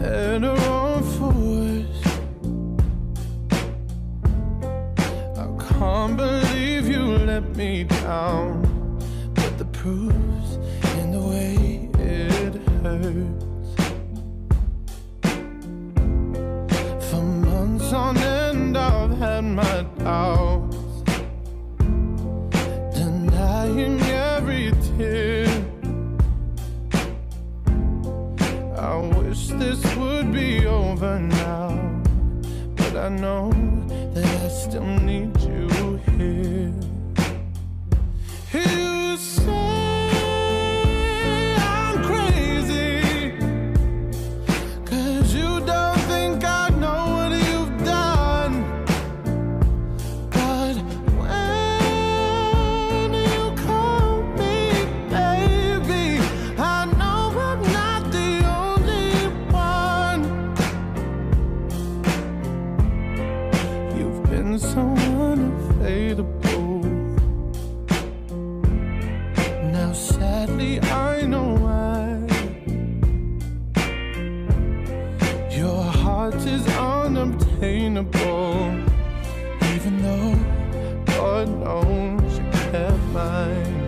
better off for worse. I can't believe you let me down, but the proof's in the way it hurts. For months on end I've had my doubts, denying every tear. I wish this would be over now, but I know that I still need you here. You say I'm crazy, 'cause you don't think I know what you've done. But when you call me baby, I know I'm not the only one. You've been so unavailable. Now sadly I know why. Your heart is unobtainable, even though God knows you kept mine.